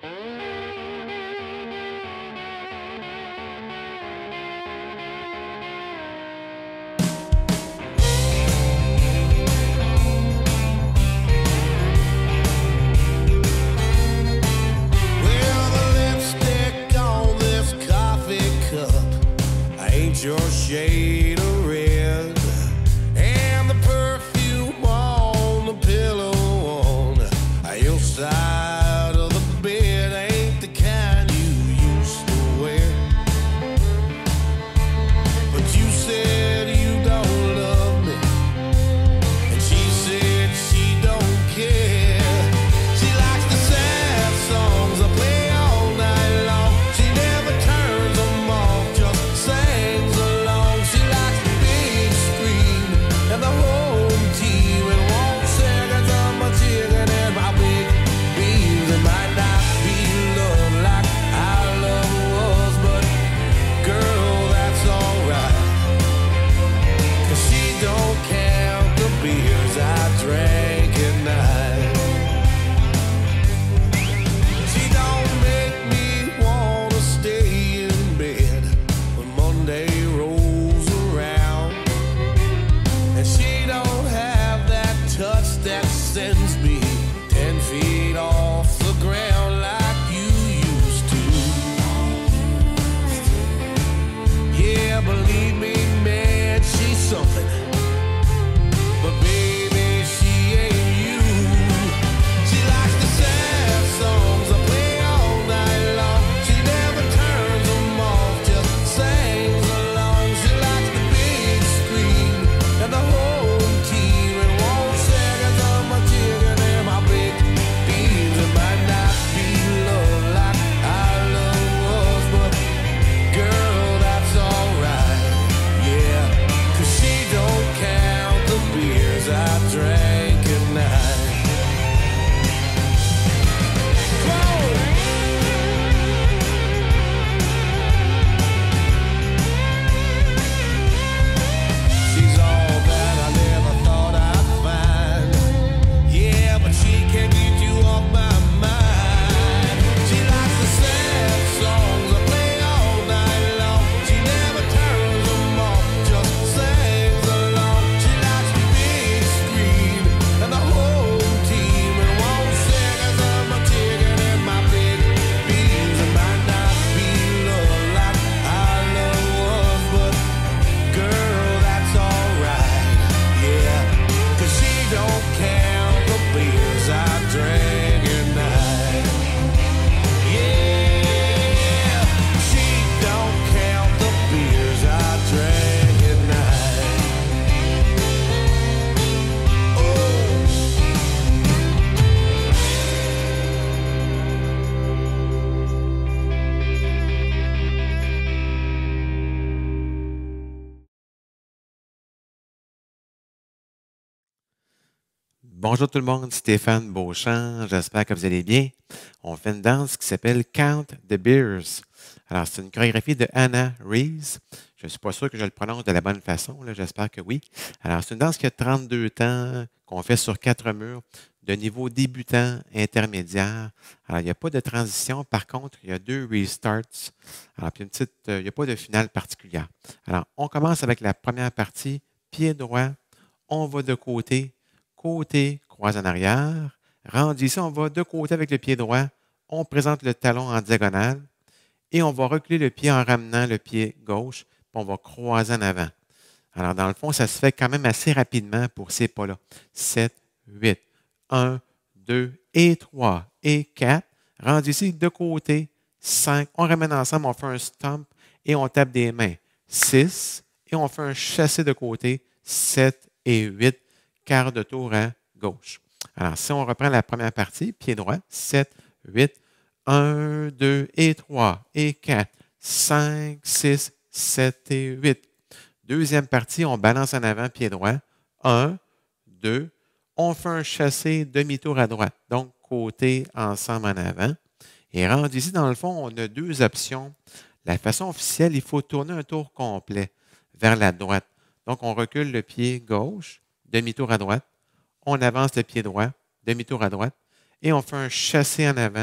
Your shade of red and the perfume on the pillow on your side of the bed ain't the kind you used to wear. But you said you don't love me, and she said she don't care. She likes the sad songs I play all night long. She never turns them off, just sings along. She likes the big screen and the home team and won't seconds of my chicken and my big beans. It might not be love like our love was, but girl, that's alright. 'Cause she don't count the beers I drank at night. She don't make me wanna stay in bed when Monday rolls around. And she don't have that touch that sends me 10 feet off the ground like you used to. Yeah, believe me, man, she's something. But baby, she ain't you. She likes the sad songs I play all night long. She never turns them off, just sings along. She likes the big screen and the home team and won't seconds of my chicken and my big beans. It might not be love like our love was, but girl, that's alright. Yeah, 'cause she don't count the beers I drank at night. She's all that I never thought I'd find. Yeah, but she can get you off my mind. She likes the sad songs I play all night long. She never turns them off, just sings along. She likes the big screen and the home team and won't seconds of my chicken and my big beans. It might not be love like our love was, but girl, that's alright. Yeah, 'cause she don't count the beers I drank at night. Yeah, she don't count the beers I drank at night. Oh. Bonjour tout le monde, Stéphane Beauchamp, j'espère que vous allez bien. On fait une danse qui s'appelle Count the Beers. Alors, c'est une chorégraphie de Anna Rees. Je ne suis pas sûr que je le prononce de la bonne façon, là, j'espère que oui. Alors, c'est une danse qui a 32 temps, qu'on fait sur 4 murs, de niveau débutant, intermédiaire. Alors, il n'y a pas de transition, par contre, il y a 2 restarts. Alors, puis il n'y a pas de finale particulière. Alors, on commence avec la première partie, pied droit, on va de côté, côté, croise en arrière. Rendu ici, on va de côté avec le pied droit. On présente le talon en diagonale et on va reculer le pied en ramenant le pied gauche. Puis on va croiser en avant. Alors, dans le fond, ça se fait quand même assez rapidement pour ces pas-là. 7, 8, 1, 2 et 3 et 4. Rendu ici, de côté, 5. On ramène ensemble, on fait un stomp et on tape des mains. 6 et on fait un chassé de côté. 7 et 8. Quart de tour à gauche. Alors, si on reprend la première partie, pied droit, 7, 8, 1, 2 et 3 et 4, 5, 6, 7 et 8. Deuxième partie, on balance en avant, pied droit, 1, 2, on fait un chassé demi-tour à droite, donc côté ensemble en avant. Et rendu ici, dans le fond, on a 2 options. La façon officielle, il faut tourner un tour complet vers la droite. Donc, on recule le pied gauche, demi-tour à droite, on avance le pied droit, demi-tour à droite, et on fait un chassé en avant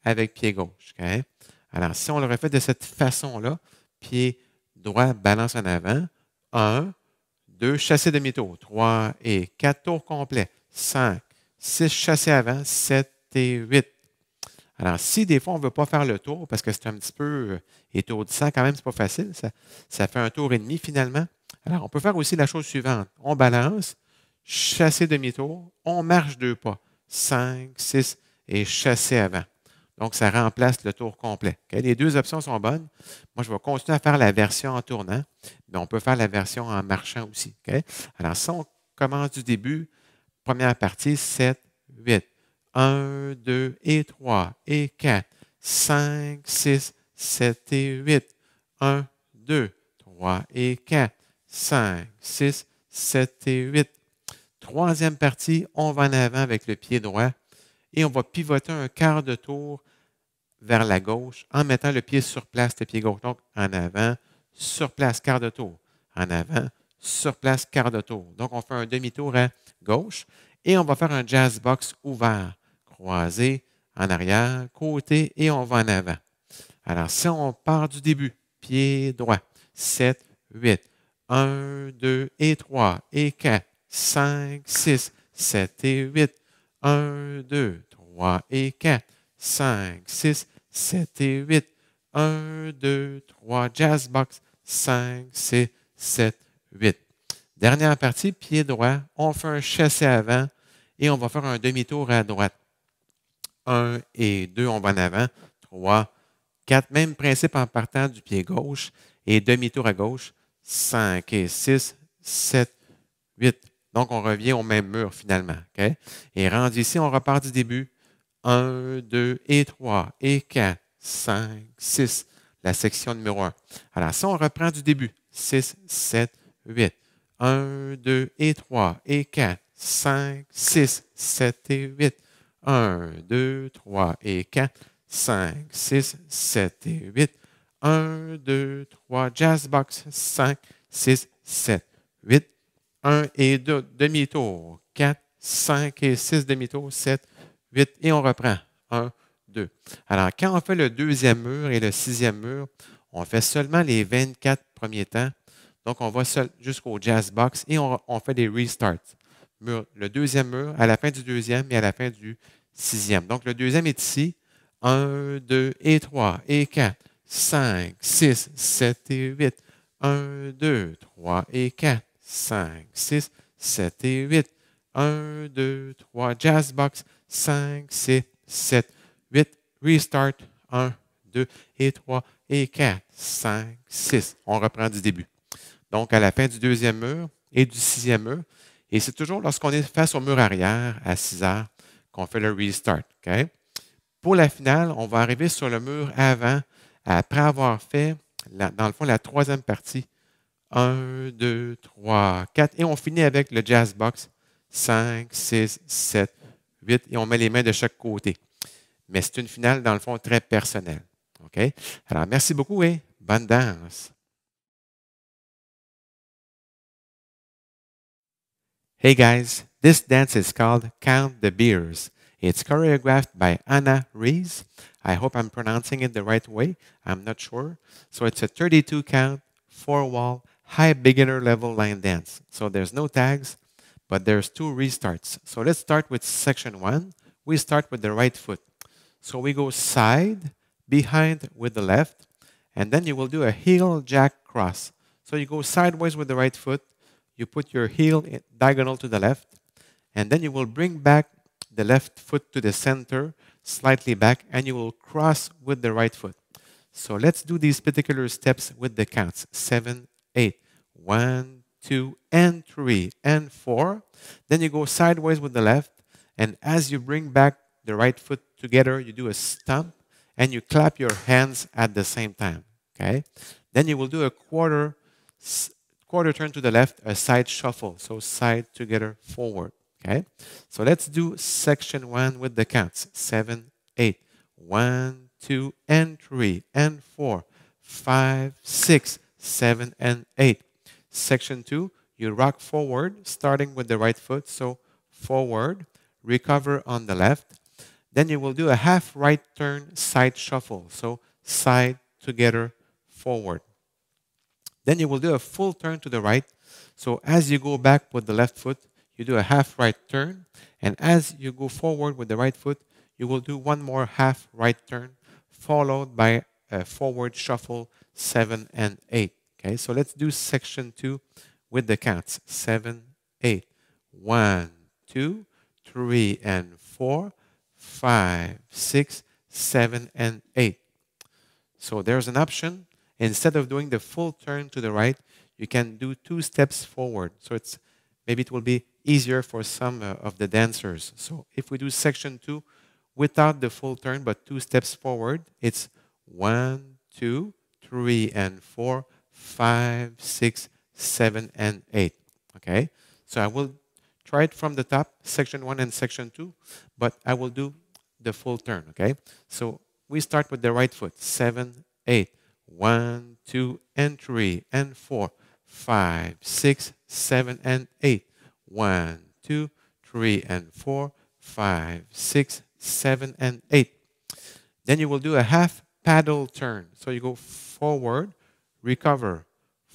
avec pied gauche. Okay? Alors, si on le refait de cette façon-là, pied droit, balance en avant. 1, 2, chassé demi-tour. 3 et 4 tours complets. 5, 6, chassé avant. 7 et 8. Alors, si des fois, on ne veut pas faire le tour parce que c'est un petit peu étourdissant, quand même, c'est pas facile. Ça fait un tour et demi finalement. Alors, on peut faire aussi la chose suivante. On balance, chasser demi-tour, on marche 2 pas. 5, 6 et chasser avant. Donc, ça remplace le tour complet. Okay? Les 2 options sont bonnes. Moi, je vais continuer à faire la version en tournant, mais on peut faire la version en marchant aussi. Okay? Alors, si on commence du début, première partie, 7, 8. 1, 2 et 3 et 4, 5, 6, 7 et 8. 1, 2, 3 et 4, 5, 6, 7 et 8. Troisième partie, on va en avant avec le pied droit et on va pivoter un quart de tour vers la gauche en mettant le pied sur place, le pied gauche. Donc, en avant, sur place, quart de tour. En avant, sur place, quart de tour. Donc, on fait un demi-tour à gauche et on va faire un jazz box ouvert. Croisé, en arrière, côté, et on va en avant. Alors, si on part du début, pied droit, 7, 8, 1, 2 et 3 et 4, 5, 6, 7 et 8, 1, 2, 3 et 4, 5, 6, 7 et 8, 1, 2, 3, jazz box, 5, 6, 7, 8. Dernière partie, pied droit, on fait un chassé avant et on va faire un demi-tour à droite. 1 et 2, on va en avant. 3, 4, même principe en partant du pied gauche et demi-tour à gauche. 5 et 6, 7, 8. Donc, on revient au même mur finalement. Okay? Et rendu ici, on repart du début. 1, 2 et 3 et 4, 5, 6. La section numéro 1. Alors, si on reprend du début. 6, 7, 8. 1, 2 et 3 et 4, 5, 6, 7 et 8. 1, 2, 3 et 4, 5, 6, 7 et 8. 1, 2, 3, jazz box, 5, 6, 7, 8. 1 et 2, demi-tour, 4, 5 et 6, demi-tour, 7, 8. Et on reprend. 1, 2. Alors, quand on fait le deuxième mur et le sixième mur, on fait seulement les 24 premiers temps. Donc, on va jusqu'au jazz box et on fait des restarts. Le deuxième mur, à la fin du deuxième et à la fin du sixième. Donc, le deuxième est ici. 1, 2 et 3 et 4, 5, 6, 7 et 8. 1, 2, 3 et 4, 5, 6, 7 et 8. 1, 2, 3, jazz box, 5, 6, 7, 8. Restart. 1, 2 et 3 et 4, 5, 6. On reprend du début. Donc, à la fin du deuxième mur et du sixième mur. Et c'est toujours lorsqu'on est face au mur arrière à 6 heures qu'on fait le restart. Okay? Pour la finale, on va arriver sur le mur avant après avoir fait, dans le fond, la troisième partie. 1, 2, 3, 4. Et on finit avec le jazz box. 5, 6, 7, 8. Et on met les mains de chaque côté. Mais c'est une finale, dans le fond, très personnelle. Okay? Alors, merci beaucoup et bonne danse. Hey guys, this dance is called Count the Beers. It's choreographed by Anna Rees. I hope I'm pronouncing it the right way. I'm not sure. So it's a 32 count, 4-wall, high beginner level line dance. So there's no tags, but there's 2 restarts. So let's start with section 1. We start with the right foot. So we go side, behind with the left, and then you will do a heel jack cross. So you go sideways with the right foot. You put your heel diagonal to the left, and then you will bring back the left foot to the center, slightly back, and you will cross with the right foot. So let's do these particular steps with the counts. 7, 8. 1, 2, and 3, and 4. Then you go sideways with the left, and as you bring back the right foot together, you do a stomp, and you clap your hands at the same time. Okay? Then you will do a quarter turn to the left, a side shuffle. So side together, forward. Okay? So let's do section 1 with the counts. 7, 8. 1, 2, and 3, and 4, 5, 6, 7, and 8. Section 2, you rock forward, starting with the right foot. So forward, recover on the left. Then you will do a half right turn, side shuffle. So side, together, forward. Then you will do a full turn to the right. So as you go back with the left foot, you do a half right turn. And as you go forward with the right foot, you will do one more half right turn, followed by a forward shuffle, 7 and 8. Okay, so let's do section 2 with the counts. 7, 8. 1, 2, 3, and 4, 5, 6, 7, and 8. So there's an option. Instead of doing the full turn to the right, you can do 2 steps forward. So maybe it will be easier for some of the dancers. So if we do section 2 without the full turn but 2 steps forward, it's 1, 2, 3, and 4, 5, 6, 7, and 8. Okay? So I will try it from the top, section 1 and section 2, but I will do the full turn. Okay? So we start with the right foot. 7, 8. 1, 2, and 3, and 4, 5, 6, 7, and 8. 1, 2, 3, and 4, 5, 6, 7, and 8. Then you will do a half paddle turn. So you go forward, recover,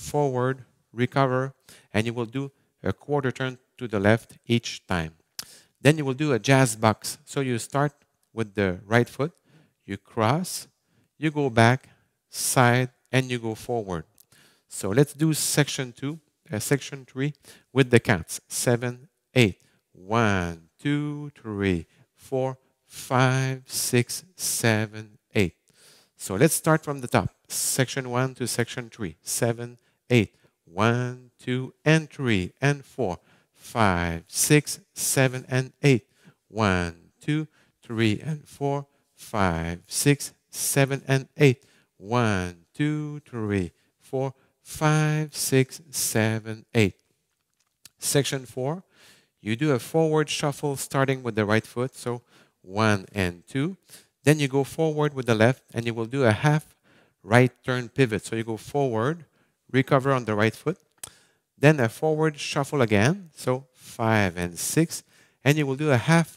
and you will do a quarter turn to the left each time. Then you will do a jazz box. So you start with the right foot, you cross, you go back, side, and you go forward. So let's do section 3 with the counts. 7, 8. 1, 2, 3, 4, 5, 6, 7, 8. So let's start from the top. Section 1 to section 3. 7, 8. 1, 2, and 3, and 4, 5, 6, 7, and 8. 1, 2, 3, and 4, 5, 6, 7, and 8. 1, 2, 3, 4, 5, 6, 7, 8. Section 4, you do a forward shuffle starting with the right foot. So 1 and 2. Then you go forward with the left and you will do a half right turn pivot. So you go forward, recover on the right foot. Then a forward shuffle again. So 5 and 6. And you will do a half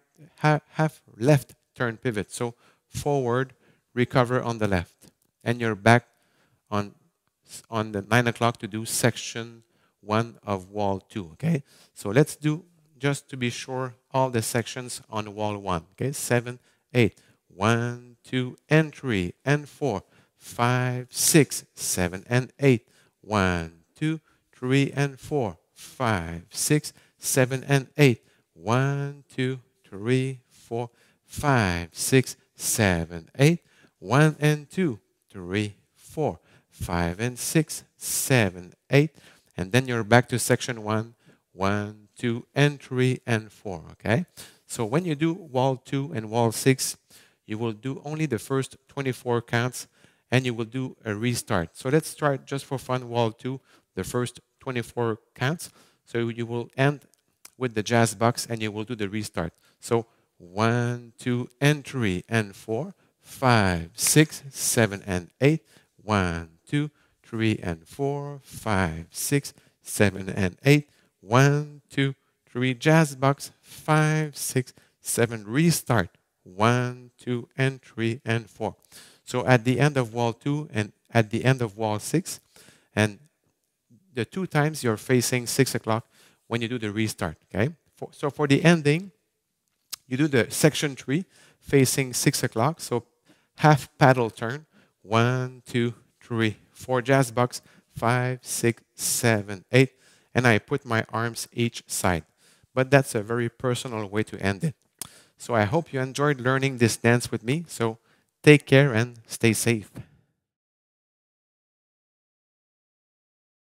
left turn pivot. So forward, recover on the left. And you're back on the 9 o'clock to do section 1 of wall 2. Okay, so let's do, just to be sure, all the sections on wall 1. Okay, 7, 8. 1, 2, and 3, and 4, 5, 6, 7, and 8. 1, 2, 3, and 4, 5, 6, 7, and 8. 1, 2, 3, 4, 5, 6, 7, 8. 1 and 2, 3, 4, 5, and 6, 7, 8. And then you're back to section 1, 1, 2, and 3, and 4. Okay? So when you do wall 2 and wall 6, you will do only the first 24 counts and you will do a restart. So let's try just for fun wall 2, the first 24 counts. So you will end with the jazz box and you will do the restart. So 1, 2, and 3, and 4, 5, 6, 7, and 8. 1, 2, 3, and 4, 5, 6, 7, and 8. 1, 2, 3, jazz box, 5, 6, 7, restart. 1, 2, and 3, and 4. So at the end of wall 2 and at the end of wall 6, and the 2 times you're facing 6 o'clock when you do the restart. Okay. So for the ending, you do the section 3 facing 6 o'clock. So half paddle turn. 1, 2, 3, 4 jazz box, 5, 6, 7, 8. And I put my arms each side. But that's a very personal way to end it. So I hope you enjoyed learning this dance with me. So take care and stay safe.